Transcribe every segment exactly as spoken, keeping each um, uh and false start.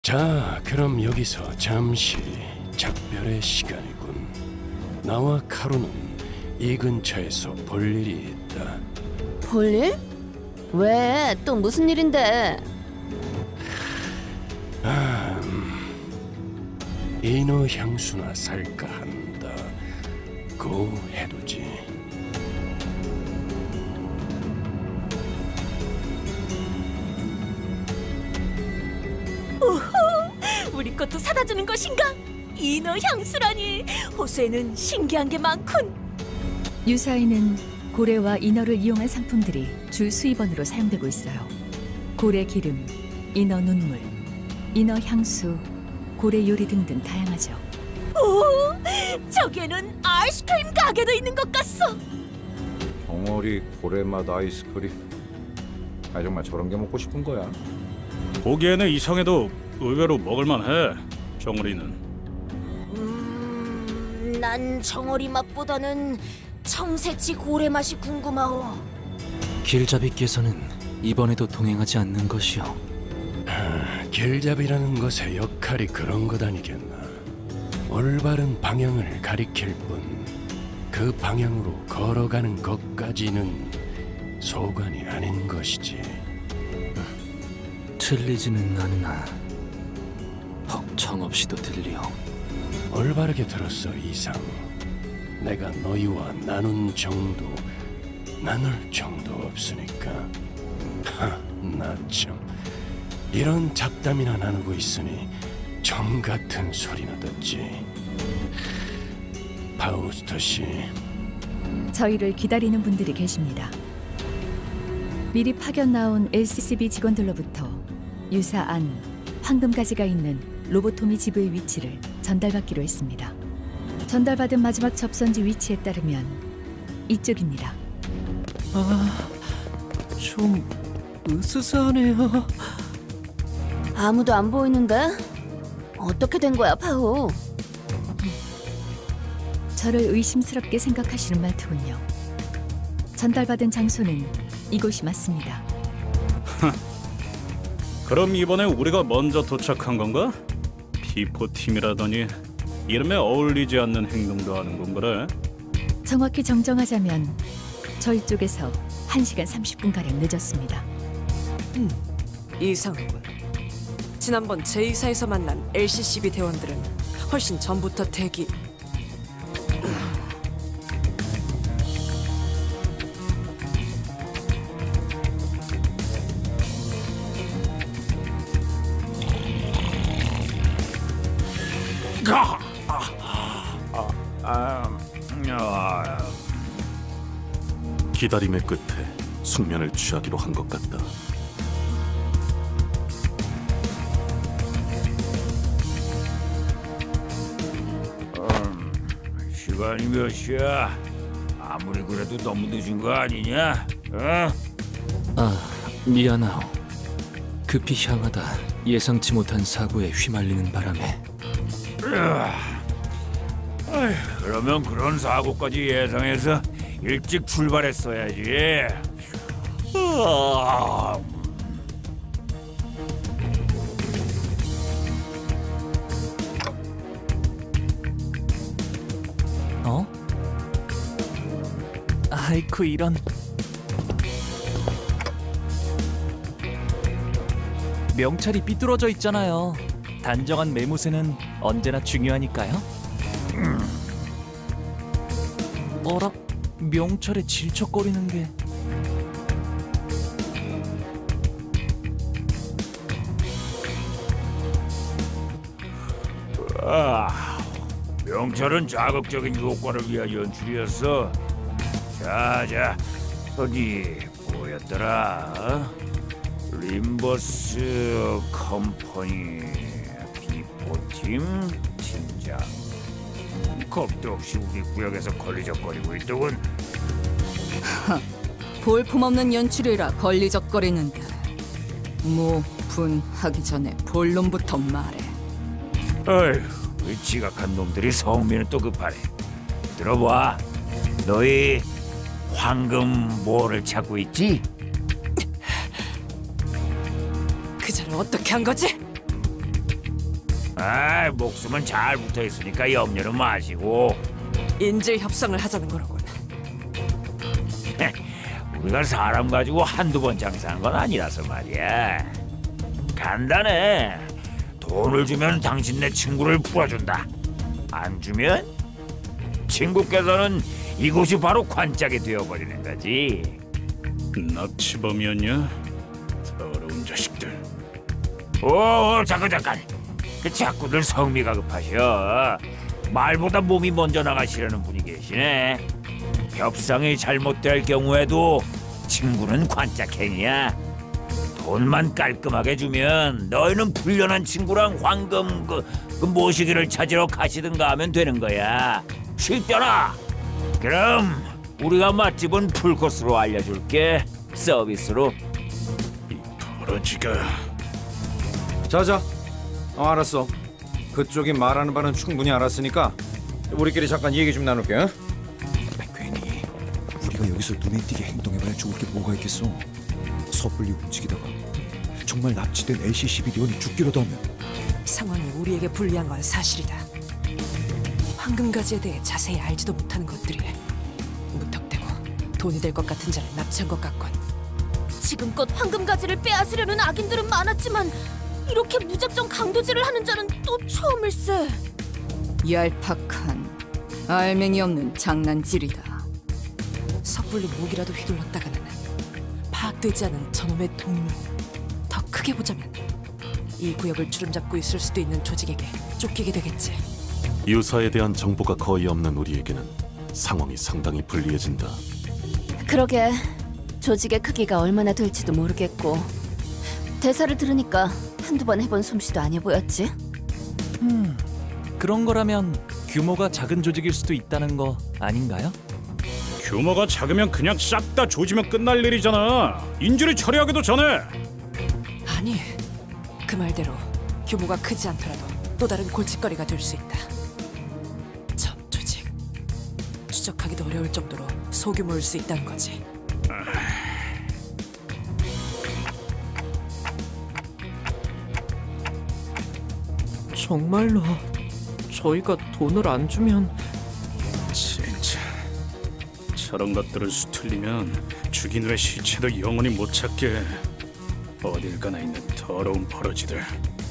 자, 그럼 여기서 잠시 작별의 시간이군. 나와 카루는 이 근처에서 볼 일이 있다. 볼 일? 왜? 또 무슨 일인데? 아, 음, 인어 향수나 살까 한다. 고 해두지. 우후, 우리 것도 사다 주는 것인가? 인어 향수라니. 호수에는 신기한 게 많군. 유사에는 고래와 인어를 이용한 상품들이 주 수입원으로 사용되고 있어요. 고래 기름, 인어 눈물, 인어 향수, 고래 요리 등등 다양하죠. 오, 저기에는 아이스크림 가게도 있는 것 같소. 덩어리 고래맛 아이스크림. 아, 정말 저런 게 먹고 싶은 거야? 보기에는 이상해도 의외로 먹을만해. 정어리는. 음, 난 정어리 맛보다는 청새치 고래 맛이 궁금하오. 길잡이께서는 이번에도 동행하지 않는 것이오. 아, 길잡이라는 것의 역할이 그런 것 아니겠나. 올바른 방향을 가리킬 뿐 그 방향으로 걸어가는 것까지는 소관이 아닌 것이지. 틀리지는 않으나 벅청없이도 들리오. 올바르게 들었어, 이상. 내가 너희와 나눈 정도, 나눌 정도 없으니까. 하, 나 참. 이런 잡담이나 나누고 있으니 정 같은 소리나 듣지. 파우스터 씨. 저희를 기다리는 분들이 계십니다. 미리 파견 나온 엘씨씨비 직원들로부터 유사 안, 황금가지가 있는 로보토미 지부의 위치를 전달받기로 했습니다. 전달받은 마지막 접선지 위치에 따르면 이쪽입니다. 아, 좀 으스스하네요. 아무도 안 보이는데? 어떻게 된 거야, 파우? 저를 의심스럽게 생각하시는 말투군요. 전달받은 장소는 이곳이 맞습니다. 그럼 이번에 우리가 먼저 도착한 건가? 피포팀이라더니 이름에 어울리지 않는 행동도 하는군 그래? 정확히 정정하자면 저희 쪽에서 한 시간 삼십 분가량 늦었습니다. 음, 이상하군. 지난번 제이사에서 만난 엘씨씨비 대원들은 훨씬 전부터 대기. 기다림의 끝에 숙면을 취하기로 한 것 같다. 음, 시간이 몇 시야? 아무리 그래도 너무 늦은 거 아니냐? 어? 아, 미안하오. 급히 향하다 예상치 못한 사고에 휘말리는 바람에. 어휴, 그러면 그런 사고까지 예상해서 일찍 출발했어야지. 어? 아이쿠 이런. 명찰이 삐뚤어져 있잖아요. 단정한 매무새는 언제나 중요하니까요. 음. 어라? 명찰에 질척거리는 게... 아, 명찰은 자극적인 효과를 위한 연출이었어. 자자, 어디 뭐였더라? 림버스 컴퍼니 비포팀 팀장. 겁도 없이 우리 구역에서 걸리적거리고 있더군. 볼품없는 연출이라 걸리적거리는데 뭐 분하기 전에 본론부터 말해. 어휴, 이 지각한 놈들이 성미는 또 급하네. 들어봐, 너희 황금 뭐를 찾고 있지? 그자를 어떻게 한 거지? 아, 목숨은 잘 붙어 있으니까 염려는 마시고. 인질 협상을 하자는 거로군. 우리가 사람 가지고 한두 번 장사한 건 아니라서 말이야. 간단해. 돈을 주면 당신네 친구를 풀어준다. 안 주면 친구께서는 이곳이 바로 관짝이 되어버리는 거지. 납치범이었냐? 더러운 자식들. 오, 잠깐 잠깐. 그 자꾸들 성미가 급하셔. 말보다 몸이 먼저 나가시려는 분이 계시네. 협상이 잘못될 경우에도 친구는 관짝행이야. 돈만 깔끔하게 주면 너희는 불련한 친구랑 황금 그, 그 모시기를 찾으러 가시든가 하면 되는 거야. 쉽잖아. 그럼 우리가 맛집은 풀코스로 알려줄게. 서비스로. 이 버러지가. 자자. 어, 알았어. 그쪽이 말하는 바는 충분히 알았으니까 우리끼리 잠깐 얘기 좀 나눌게. 어? 괜히 우리가 여기서 눈에 띄게 행동해봐야 좋을 게 뭐가 있겠어. 섣불리 움직이다가 정말 납치된 엘씨씨비 대원이 죽기라도 하면. 상황이 우리에게 불리한 건 사실이다. 황금가지에 대해 자세히 알지도 못하는 것들이 무턱대고 돈이 될 것 같은 자를 납치한 것 같군. 지금껏 황금가지를 빼앗으려는 악인들은 많았지만 이렇게 무작정 강도질을 하는 자는 또 처음일세. 얄팍한 알맹이 없는 장난질이다. 섣불리 목이라도 휘둘렀다가는 파악되지 않은 저놈의 동료. 더 크게 보자면 이 구역을 주름잡고 있을 수도 있는 조직에게 쫓기게 되겠지. 유사에 대한 정보가 거의 없는 우리에게는 상황이 상당히 불리해진다. 그러게 조직의 크기가 얼마나 될지도 모르겠고 대사를 들으니까 한두 번 해본 솜씨도 아니어 보였지. 음, 그런 거라면 규모가 작은 조직일 수도 있다는 거 아닌가요? 규모가 작으면 그냥 싹 다 조지면 끝날 일이잖아. 인질을 처리하기도 전에. 아니, 그 말대로 규모가 크지 않더라도 또 다른 골칫거리가 될 수 있다. 전 조직 추적하기도 어려울 정도로 소규모일 수 있다는 거지. 정말로 저희가 돈을 안 주면. 진짜 저런 것들을 수틀리면 죽인 후의 시체도 영원히 못 찾게. 어딜 가나 있는 더러운 버러지들.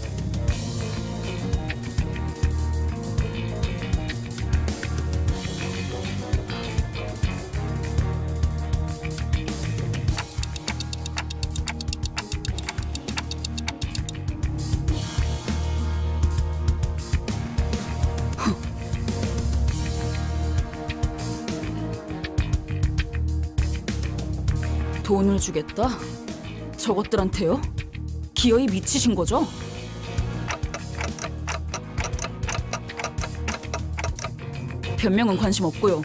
돈을 주겠다? 저것들한테요? 기어이 미치신 거죠? 변명은 관심 없고요.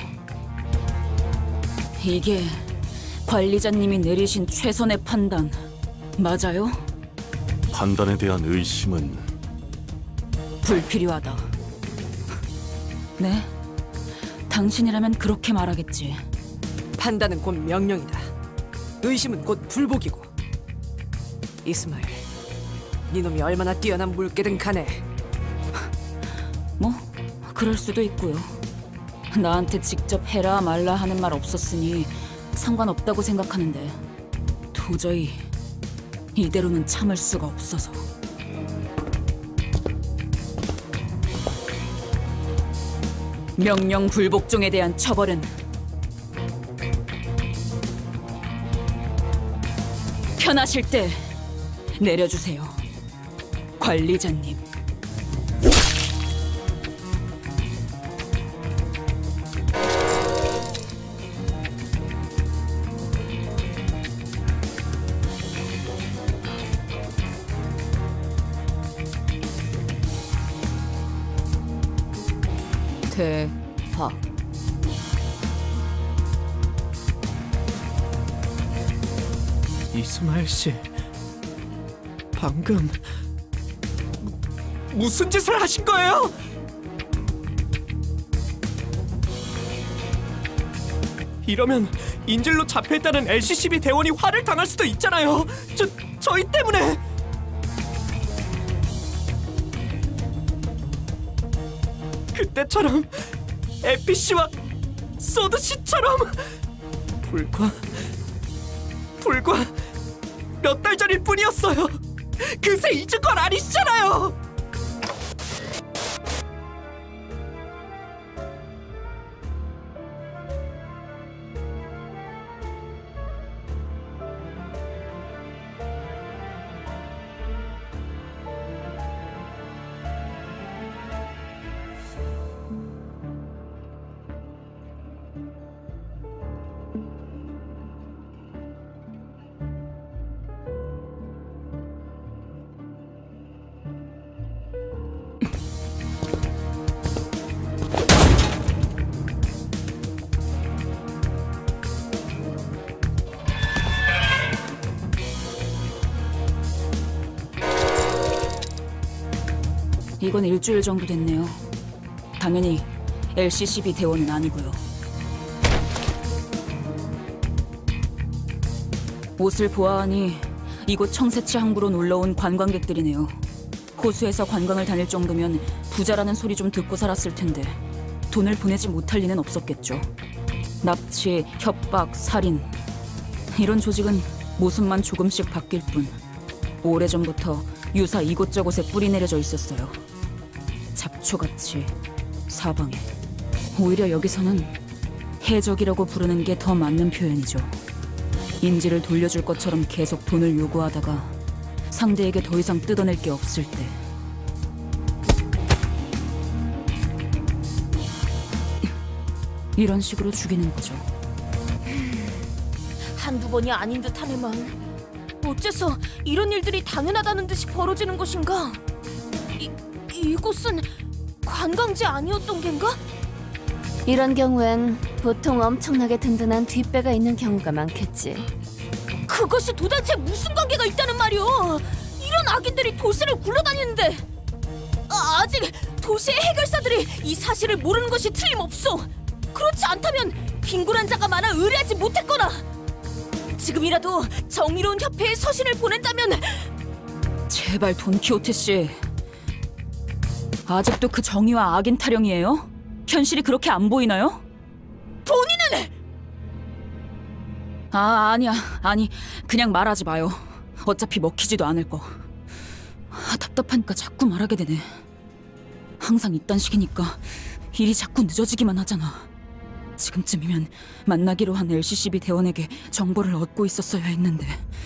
이게 관리자님이 내리신 최선의 판단 맞아요? 판단에 대한 의심은 불필요하다. 네, 당신이라면 그렇게 말하겠지. 판단은 곧 명령이다. 의심은 곧 불복이고. 이스마엘, 네놈이 얼마나 뛰어난 물개든 간에. 뭐 그럴 수도 있고요. 나한테 직접 해라 말라 하는 말 없었으니 상관없다고 생각하는데 도저히 이대로는 참을 수가 없어서. 명령 불복종에 대한 처벌은 편하실 때 내려주세요, 관리자님. 대박. 이스마엘 씨, 방금 무슨 짓을 하신 거예요? 이러면 인질로 잡혀있다는 엘씨씨비 대원이 화를 당할 수도 있잖아요. 저, 저희 때문에. 그때처럼 에피씨와 소드씨처럼 불과 불과 몇 달 전일 뿐이었어요. 그새 잊은 건 아니시잖아요. 이건 일주일 정도 됐네요. 당연히 엘씨씨비 대원은 아니고요. 옷을 보아하니 이곳 청새치 항구로 놀러온 관광객들이네요. 호수에서 관광을 다닐 정도면 부자라는 소리 좀 듣고 살았을 텐데 돈을 보내지 못할 리는 없었겠죠. 납치, 협박, 살인 이런 조직은 모습만 조금씩 바뀔 뿐 오래전부터 유사 이곳저곳에 뿌리 내려져 있었어요. 잡초같이 사방에. 오히려 여기서는 해적이라고 부르는 게 더 맞는 표현이죠. 인지를 돌려줄 것처럼 계속 돈을 요구하다가 상대에게 더 이상 뜯어낼 게 없을 때 이런 식으로 죽이는 거죠. 한두 번이 아닌 듯 하네만 어째서 이런 일들이 당연하다는 듯이 벌어지는 것인가? 이, 이곳은 관광지 아니었던 겐가? 이런 경우엔 보통 엄청나게 든든한 뒷배가 있는 경우가 많겠지. 그것이 도대체 무슨 관계가 있다는 말이오? 이런 악인들이 도시를 굴러다니는데 아, 아직 도시의 해결사들이 이 사실을 모르는 것이 틀림없어. 그렇지 않다면 빈곤한 자가 많아 의뢰하지 못했거나 지금이라도 정의로운 협회에 서신을 보낸다면. 제발 돈키호테 씨, 아직도 그 정의와 악인 타령이에요? 현실이 그렇게 안 보이나요? 본인은! 아 아니야 아니 그냥 말하지 마요. 어차피 먹히지도 않을 거. 아, 답답하니까 자꾸 말하게 되네. 항상 이딴 식이니까 일이 자꾸 늦어지기만 하잖아. 지금쯤이면 만나기로 한 엘씨씨비 대원에게 정보를 얻고 있었어야 했는데.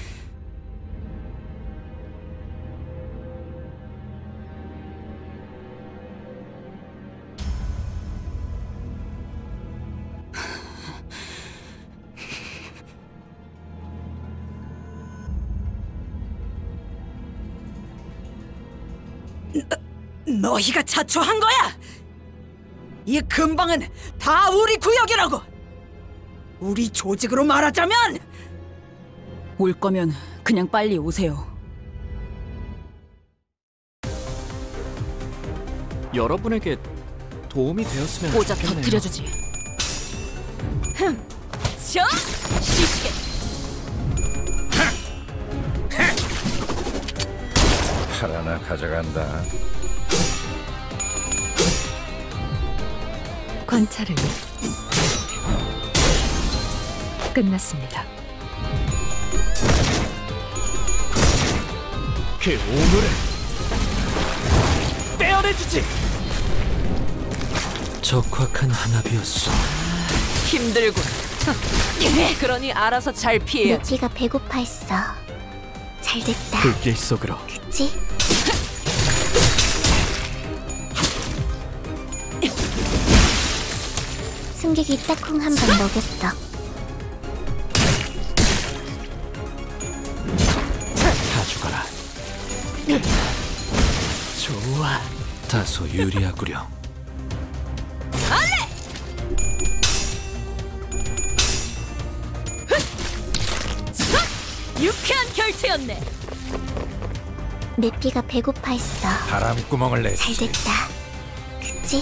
너, 너희가 자초한 거야! 이 근방은 다 우리 구역이라고! 우리 조직으로 말하자면! 올 거면 그냥 빨리 오세요. 여러분에게 도움이 되었으면 고작 좋겠네요. 터뜨려주지. 흠! 저! 시시게! 팔 하나 가져간다. 관찰은 끝났습니다. 그 오물을 떼어내주지. 적확한 한압이었어. 힘들군. 그러니 알아서 잘 피해야지. 루피가 배고파했어. 잘 됐다. 불길 속으로. 그치? 승객이 딱콩 한 번 먹였어. 다 죽어라. 좋아. 다소 유리하구려. 알레! 유쾌한 결투였네. 내피가 배고파했어. 바람구멍을 내. 잘 됐다. 그치?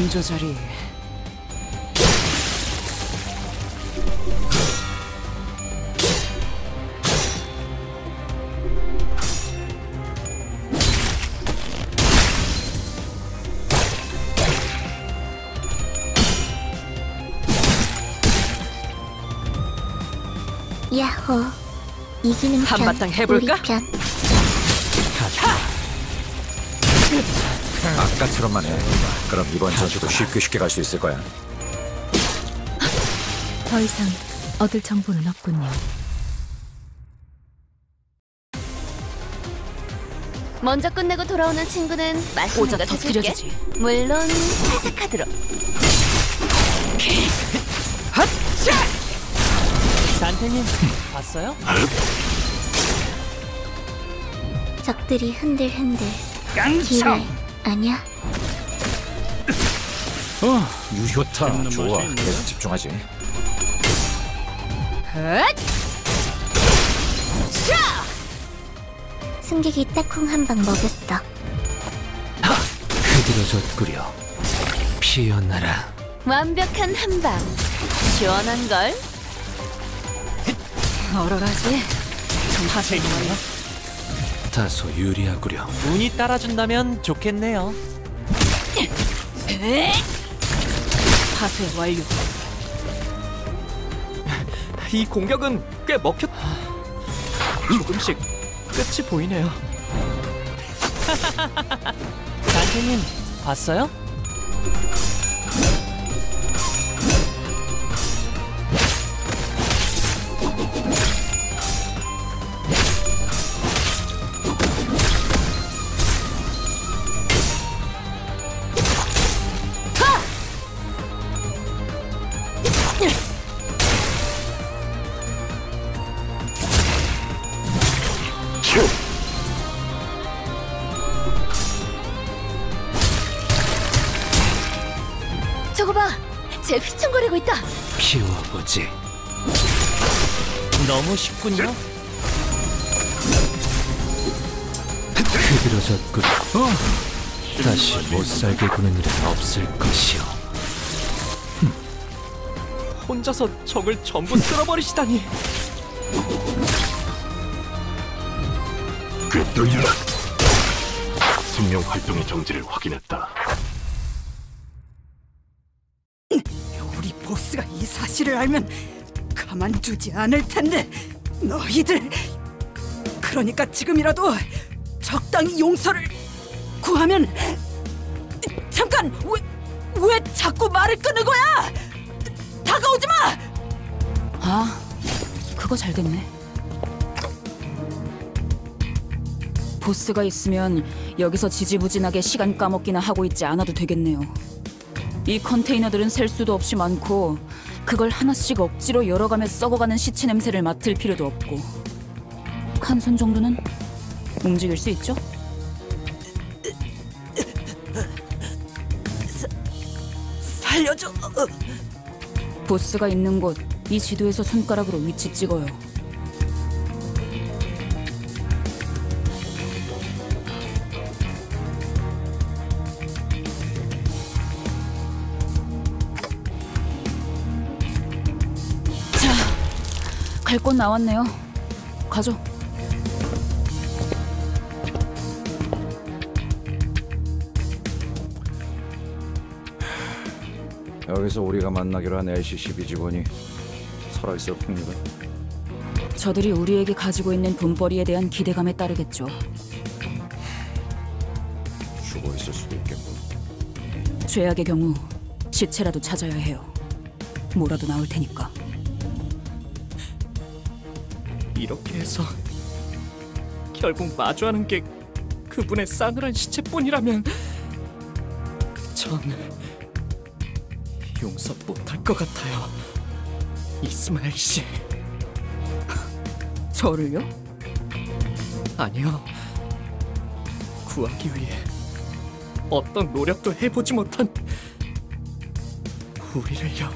기분 조절이 야호. 이기는 편, 한바탕 해볼까? 우리 편. 아까처럼만 해. 그럼 이번 전투도 쉽게 쉽게 갈 수 있을 거야. 더 이상 얻을 정보는 없군요. 먼저 끝내고 돌아오는 친구는 맛있는 오자 거 사줄게. 터뜨려주지. 물론 회사 카드로. 단테님 봤어요? 적들이 흔들흔들. 깡총! 기회 아니야? 어, 유효타 좋아. 계속 집중하지. 승객이 딱콩 한 방 먹였어. 흐드러졌구려. 피어나라. 완벽한 한 방. 시원한 걸. 얼얼하지? 좀 하세요. 다소 유리하구려. 운이 따라준다면 좋겠네요. 파쇄 완료. 이 공격은 꽤 먹혔... 조금씩 끝이 보이네요. 단테님 봤어요? 저거 봐. 쟤 휘청거리고 있다. 피워보지. 너무 쉽군요. 흐드러졌구려. 어. 다시 못살게 구는 일은 없을 것이오. 혼자서 적을 전부 쓸어버리시다니. 꿰뚫려라. 생명 활동의 정지를 확인했다. 우리 보스가 이 사실을 알면 가만두지 않을 텐데. 너희들 그러니까 지금이라도 적당히 용서를 구하면. 잠깐! 왜, 왜 자꾸 말을 끊는 거야? 다가오지 마! 아, 그거 잘 됐네. 보스가 있으면 여기서 지지부진하게 시간 까먹기나 하고 있지 않아도 되겠네요. 이 컨테이너들은 셀 수도 없이 많고 그걸 하나씩 억지로 열어가며 썩어가는 시체 냄새를 맡을 필요도 없고 한 손 정도는 움직일 수 있죠? 사, 살려줘. 보스가 있는 곳, 이 지도에서 손가락으로 위치 찍어요. 자, 갈 곳 나왔네요. 가죠. 여기서 우리가 만나기로 한 엘씨 십이 직원이 살아있을 겁니다. 저들이 우리에게 가지고 있는 돈벌이에 대한 기대감에 따르겠죠. 죽어 있을 수도 있겠고. 죄악의 경우 시체라도 찾아야 해요. 뭐라도 나올 테니까. 이렇게 해서 결국 마주하는 게 그분의 싸늘한 시체뿐이라면 전 용서 못할 것 같아요. 이스마엘 씨. 저를요? 아니요. 구하기 위해 어떤 노력도 해보지 못한 우리를요.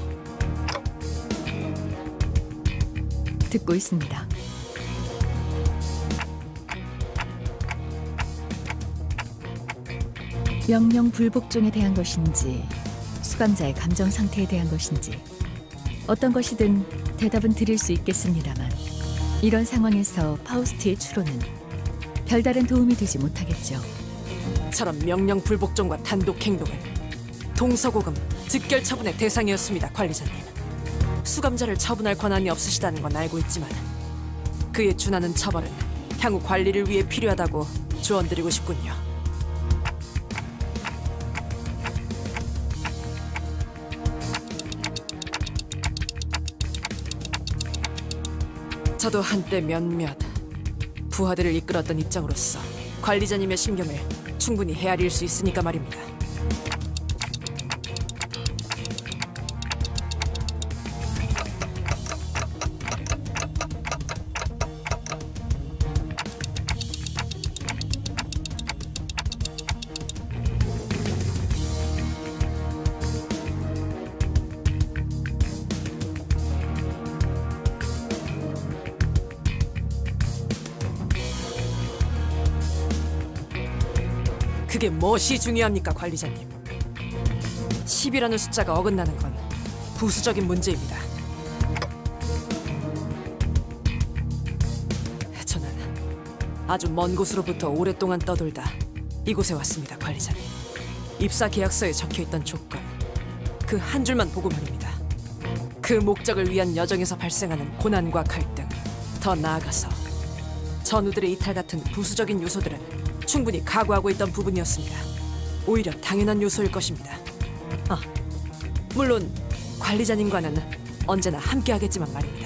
듣고 있습니다. 명령 불복종에 대한 것인지 수감자의 감정 상태에 대한 것인지 어떤 것이든 대답은 드릴 수 있겠습니다만 이런 상황에서 파우스트의 추론은 별다른 도움이 되지 못하겠죠. 저런 명령 불복종과 단독 행동은 동서고금 즉결 처분의 대상이었습니다, 관리자님. 수감자를 처분할 권한이 없으시다는 건 알고 있지만 그에 준하는 처벌은 향후 관리를 위해 필요하다고 조언드리고 싶군요. 저도 한때 몇몇 부하들을 이끌었던 입장으로서 관리자님의 심경을 충분히 헤아릴 수 있으니까 말입니다. 그게 무엇이 중요합니까, 관리자님? 십이라는 숫자가 어긋나는 건 부수적인 문제입니다. 저는 아주 먼 곳으로부터 오랫동안 떠돌다 이곳에 왔습니다, 관리자님. 입사 계약서에 적혀있던 조건, 그 한 줄만 보고 말입니다. 그 목적을 위한 여정에서 발생하는 고난과 갈등, 더 나아가서 전우들의 이탈 같은 부수적인 요소들은 충분히 각오하고 있던 부분이었습니다. 오히려 당연한 요소일 것입니다. 아, 물론 관리자님과는 언제나 함께하겠지만 말입니다.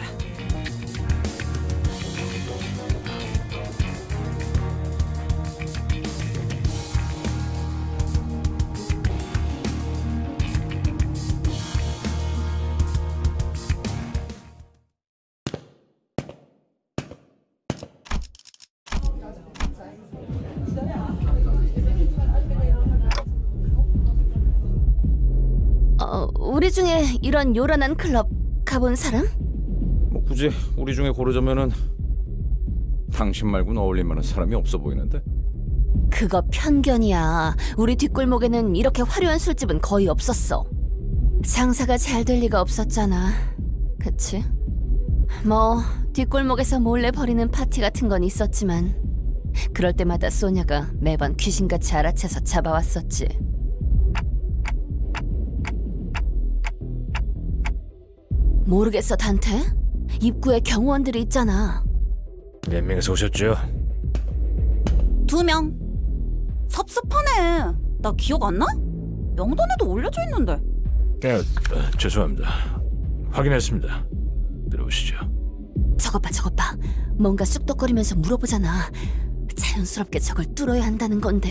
우리 중에 이런 요란한 클럽 가본 사람? 뭐 굳이 우리 중에 고르자면은 당신 말고는 어울릴 만한 사람이 없어 보이는데. 그거 편견이야. 우리 뒷골목에는 이렇게 화려한 술집은 거의 없었어. 장사가 잘 될 리가 없었잖아. 그치? 뭐 뒷골목에서 몰래 벌이는 파티 같은 건 있었지만 그럴 때마다 소녀가 매번 귀신같이 알아채서 잡아왔었지. 모르겠어, 단테? 입구에 경호원들이 있잖아. 몇 명이서 오셨죠? 두 명. 섭섭하네. 나 기억 안 나? 명단에도 올려져 있는데. 네, 어, 죄송합니다. 확인했습니다. 들어오시죠. 저것 봐, 저것 봐. 뭔가 쑥덕거리면서 물어보잖아. 자연스럽게 저걸 뚫어야 한다는 건데.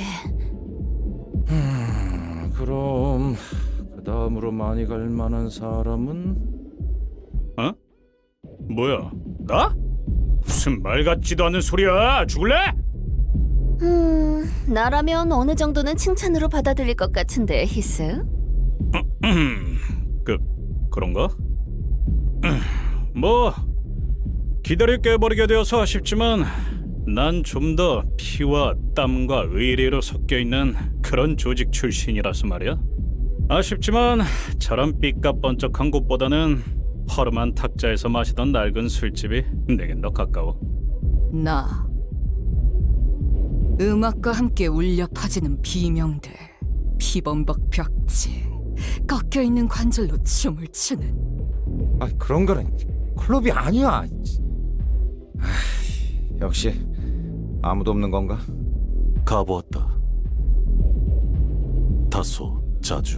음, 그럼 그 다음으로 많이 갈 만한 사람은? 어? 뭐야? 나? 무슨 말 같지도 않은 소리야! 죽을래? 음, 나라면 어느 정도는 칭찬으로 받아들일 것 같은데, 히스? 그, 그런가? 뭐 기다릴 게 버리게 되어서 아쉽지만 난 좀 더 피와 땀과 의리로 섞여있는 그런 조직 출신이라서 말이야. 아쉽지만 저런 삐까번쩍한 곳보다는 허름한 탁자에서 마시던 낡은 술집이 내겐 더 가까워. 나 음악과 함께 울려 퍼지는 비명들, 피범벅 벽지, 꺾여있는 관절로 춤을 추는. 아, 그런 거는 클럽이 아니야. 아, 역시 아무도 없는 건가? 가보았다. 다소 자주.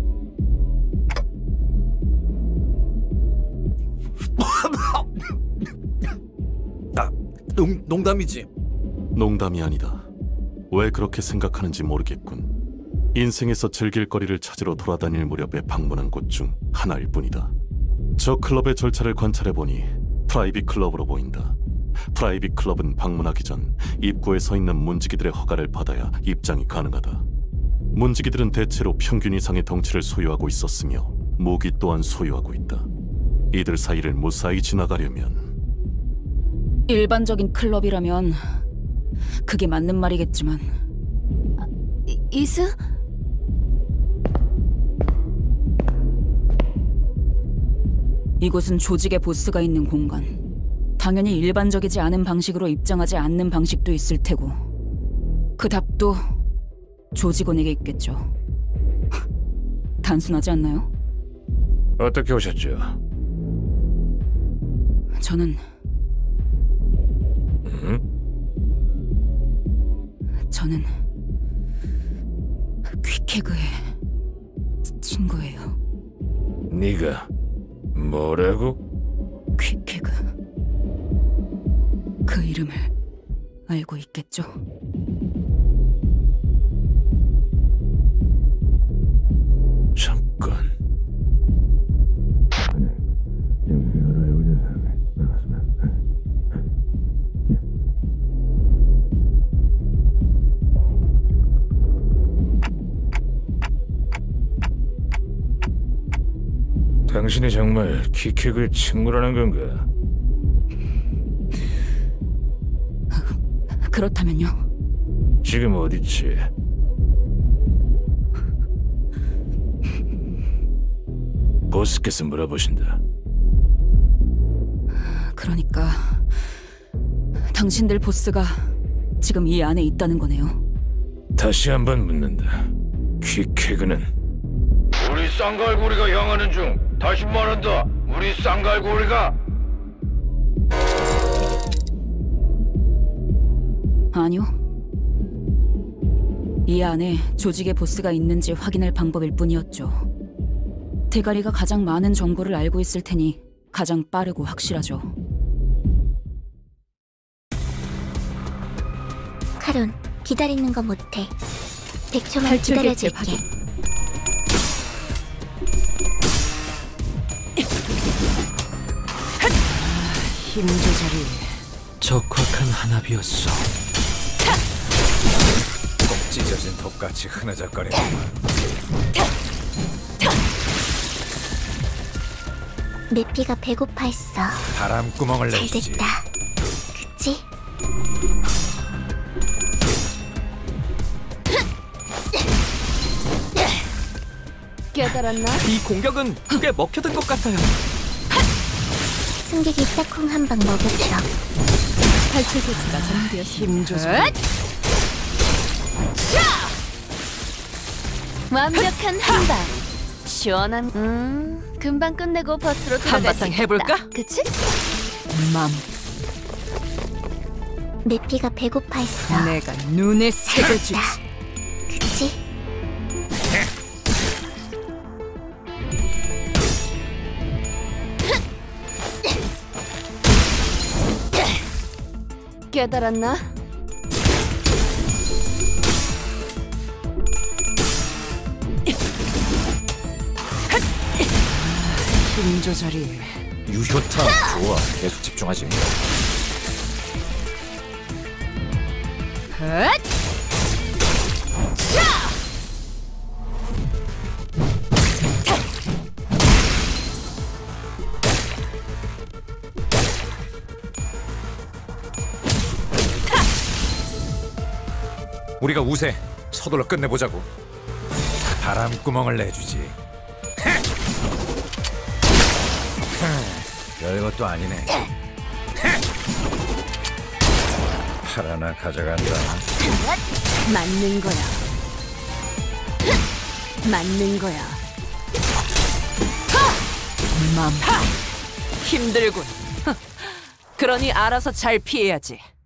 나 농, 농담이지. 농담이 아니다. 왜 그렇게 생각하는지 모르겠군. 인생에서 즐길 거리를 찾으러 돌아다닐 무렵에 방문한 곳 중 하나일 뿐이다. 저 클럽의 절차를 관찰해보니 프라이빗 클럽으로 보인다. 프라이빗 클럽은 방문하기 전 입구에 서 있는 문지기들의 허가를 받아야 입장이 가능하다. 문지기들은 대체로 평균 이상의 덩치를 소유하고 있었으며 무기 또한 소유하고 있다. 이들 사이를 무사히 지나가려면 일반적인 클럽이라면 그게 맞는 말이겠지만 이, 이스? 이곳은 조직의 보스가 있는 공간. 당연히 일반적이지 않은 방식으로 입장하지 않는 방식도 있을 테고 그 답도 조직원에게 있겠죠. 단순하지 않나요? 어떻게 오셨죠? 저는 음? 저는 퀵해그의 친구예요. 네가 뭐라고? 퀵해그. 그 이름을 알고 있겠죠? 잠깐. 당신이 정말 퀵해그의 친구라는 건가? 그렇다면요? 지금 어딨지? 보스께서 물어보신다. 그러니까 당신들 보스가 지금 이 안에 있다는 거네요. 다시 한번 묻는다. 퀵해그는 우리 쌍갈고리가 향하는 중. 다시 말한다. 우리 쌍갈고리가. 아니요. 이 안에 조직의 보스가 있는지 확인할 방법일 뿐이었죠. 대가리가 가장 많은 정보를 알고 있을 테니 가장 빠르고 확실하죠. 카론, 기다리는 거 못해. 백 초만 기다려줄게. 힘 조절이 적확한 한압이었어. 꼭 찢어진 톱같이 흐느적거리는 매피가 배고파했어. 바람구멍을 내주지. 잘됐다. 그치? 깨달았나? 이 공격은 꽤 먹혀든 것 같아요. 승객이 딱콩 한 방 먹였어. 탈출 조치가 전개되었습니다. 힘 조절. 완벽한 한방. 시원한. 음, 금방 끝내고 버스로 돌아갈 수 한바탕 있겠다. 해볼까? 그치? 맘, 매피가 배고파했어. 내가 눈에 새겨주지. 그치? 깨달았나? 힘 조절이 유효타. 좋아. 계속 집중하지. 헛! 우리가 우세. 서둘러 끝내보자고. 바람구멍을 내주지. 별것도 아니네. 팔 하나 가져간다. 맞는 거야. 맞는 거야. 맘, 힘들군. 그러니 알아서 잘 피해야지.